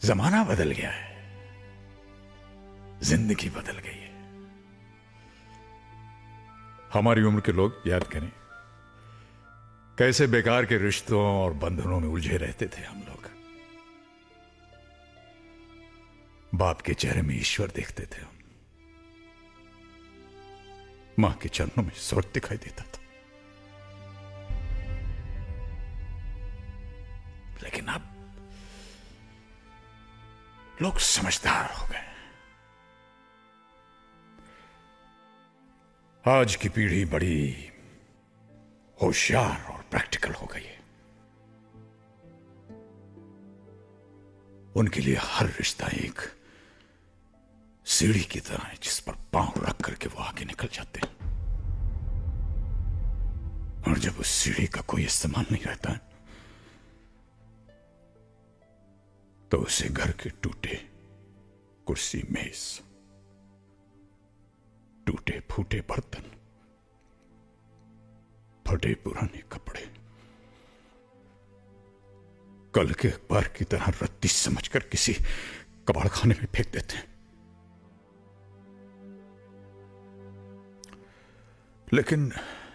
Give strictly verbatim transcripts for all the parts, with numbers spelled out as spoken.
जमाना बदल गया है, जिंदगी बदल गई है। हमारी उम्र के लोग याद करें कैसे बेकार के रिश्तों और बंधनों में उलझे रहते थे हम लोग। बाप के चेहरे में ईश्वर देखते थे हम, मां के चरणों में स्वर्ग दिखाई देता था। लेकिन अब लोग समझदार हो गए। आज की पीढ़ी बड़ी होशियार और प्रैक्टिकल हो गई है। उनके लिए हर रिश्ता एक सीढ़ी की तरह है जिस पर पांव रख करके वो आगे निकल जाते हैं। और जब उस सीढ़ी का कोई इस्तेमाल नहीं रहता है तो उसे घर के टूटे कुर्सी मेज, टूटे फूटे बर्तन, फटे पुराने कपड़े, कल के अखबार की तरह रत्ती समझकर किसी कबाड़ खाने में फेंक देते हैं। लेकिन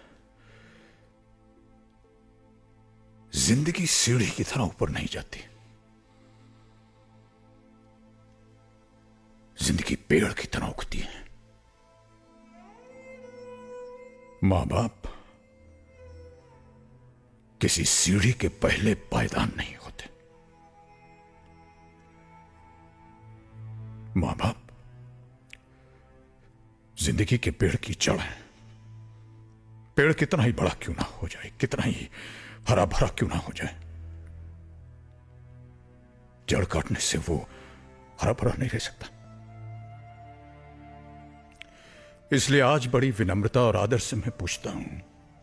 जिंदगी सीढ़ी की तरह ऊपर नहीं जाती। जिंदगी पेड़ की तरह उगती है। मां बाप किसी सीढ़ी के पहले पायदान नहीं होते। मां बाप जिंदगी के पेड़ की जड़ है। पेड़ कितना ही बड़ा क्यों ना हो जाए, कितना ही हरा भरा क्यों ना हो जाए, जड़ काटने से वो हरा भरा नहीं रह सकता। इसलिए आज बड़ी विनम्रता और आदर से मैं पूछता हूं,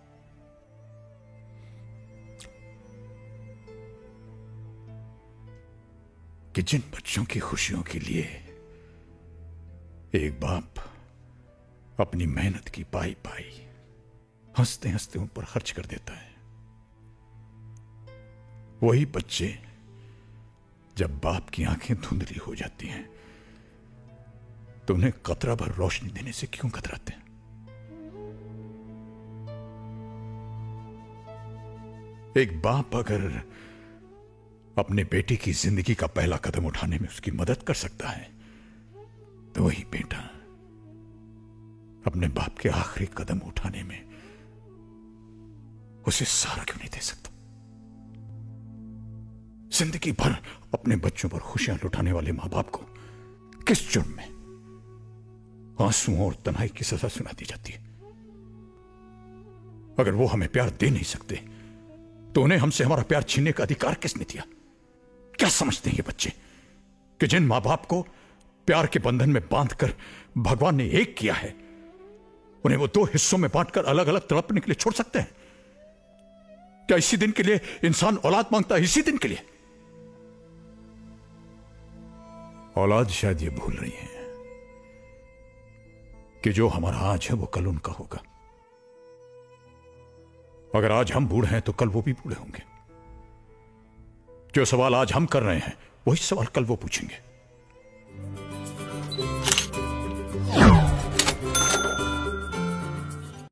कि जिन बच्चों की खुशियों के लिए एक बाप अपनी मेहनत की पाई पाई हंसते हंसते उन पर खर्च कर देता है, वही बच्चे जब बाप की आंखें धुंधली हो जाती हैं तो उन्हें कतरा भर रोशनी देने से क्यों कतराते हैं? एक बाप अगर अपने बेटे की जिंदगी का पहला कदम उठाने में उसकी मदद कर सकता है तो वही बेटा अपने बाप के आखिरी कदम उठाने में उसे सहारा क्यों नहीं दे सकता? जिंदगी भर अपने बच्चों पर खुशियां लुटाने वाले मां बाप को किस जुर्म में आंसुओं और तन्हाई की सजा सुना दी जाती है? अगर वो हमें प्यार दे नहीं सकते तो उन्हें हमसे हमारा प्यार छीनने का अधिकार किसने दिया? क्या समझते हैं ये बच्चे कि जिन मां बाप को प्यार के बंधन में बांधकर भगवान ने एक किया है, उन्हें वो दो हिस्सों में बांटकर अलग अलग तड़पने के लिए छोड़ सकते हैं? क्या इसी दिन के लिए इंसान औलाद मांगता है? इसी दिन के लिए? औलाद शायद ये भूल रही है कि जो हमारा आज है वो कल उनका होगा। अगर आज हम बूढ़े हैं तो कल वो भी बूढ़े होंगे। जो सवाल आज हम कर रहे हैं वही सवाल कल वो पूछेंगे।